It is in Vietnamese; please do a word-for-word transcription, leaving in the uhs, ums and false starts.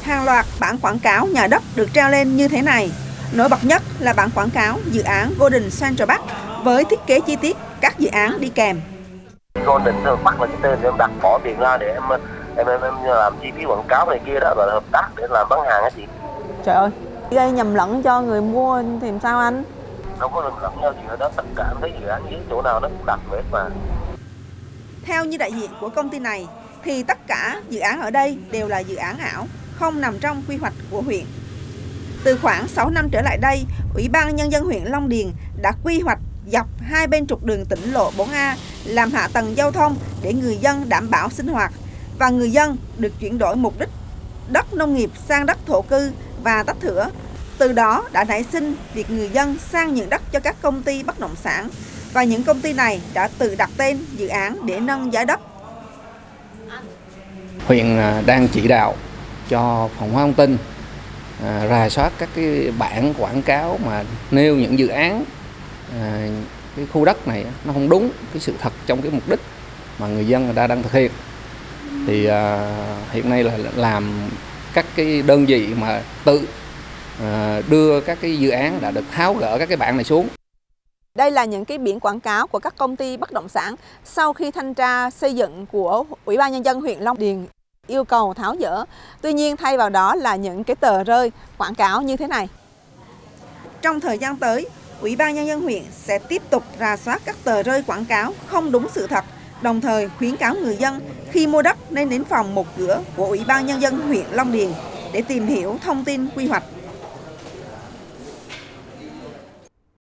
Hàng loạt bảng quảng cáo nhà đất được treo lên như thế này. Nổi bật nhất là bảng quảng cáo dự án Golden Central Park với thiết kế chi tiết các dự án đi kèm. Golden Park là cái tên em đặt bỏ tiền ra để em em em, em làm chi phí quảng cáo này kia đó, và hợp tác để làm bán hàng á chị. Trời ơi, gây nhầm lẫn cho người mua thì làm sao anh? Không có nhầm lẫn nhau chuyện đó, tất cả em thấy dự án dưới chỗ nào nó cũng đặt hết mà. Theo như đại diện của công ty này thì tất cả dự án ở đây đều là dự án ảo, không nằm trong quy hoạch của huyện. Từ khoảng sáu năm trở lại đây, Ủy ban Nhân dân huyện Long Điền đã quy hoạch dọc hai bên trục đường tỉnh lộ bốn A làm hạ tầng giao thông để người dân đảm bảo sinh hoạt và người dân được chuyển đổi mục đích đất nông nghiệp sang đất thổ cư và tách thửa. Từ đó đã nảy sinh việc người dân sang nhượng đất cho các công ty bất động sản và những công ty này đã tự đặt tên dự án để nâng giá đất. Huyện đang chỉ đạo cho phòng thông tin à, rà soát các cái bảng quảng cáo mà nêu những dự án à, cái khu đất này nó không đúng cái sự thật trong cái mục đích mà người dân người ta đang thực hiện. Thì à, hiện nay là làm các cái đơn vị mà tự à, đưa các cái dự án đã được tháo gỡ các cái bảng này xuống. Đây là những cái biển quảng cáo của các công ty bất động sản sau khi thanh tra xây dựng của Ủy ban Nhân dân huyện Long Điền yêu cầu tháo dỡ. Tuy nhiên thay vào đó là những cái tờ rơi quảng cáo như thế này. Trong thời gian tới, Ủy ban Nhân dân huyện sẽ tiếp tục rà soát các tờ rơi quảng cáo không đúng sự thật, đồng thời khuyến cáo người dân khi mua đất nên đến phòng một cửa của Ủy ban Nhân dân huyện Long Điền để tìm hiểu thông tin quy hoạch.